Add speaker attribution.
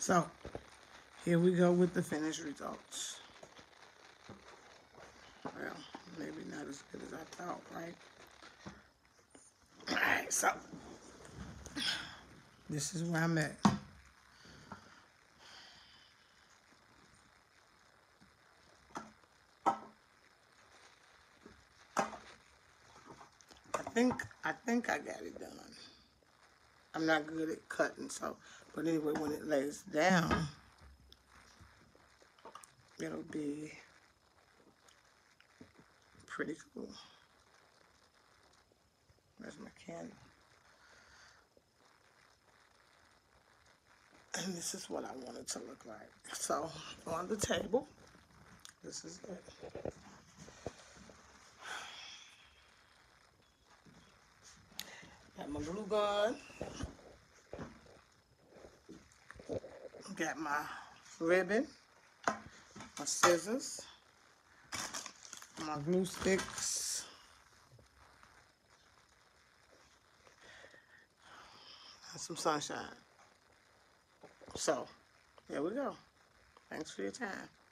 Speaker 1: So, here we go with the finished results. Well, maybe not as good as I thought, right? Alright, so this is where I'm at. I think I got it done. I'm not good at cutting, so, but anyway, when it lays down, it'll be pretty cool. There's my candle. And this is what I want it to look like. So, on the table, this is it. Got my glue gun. Got my ribbon, my scissors, my glue sticks, and some sunshine. So, there we go. Thanks for your time.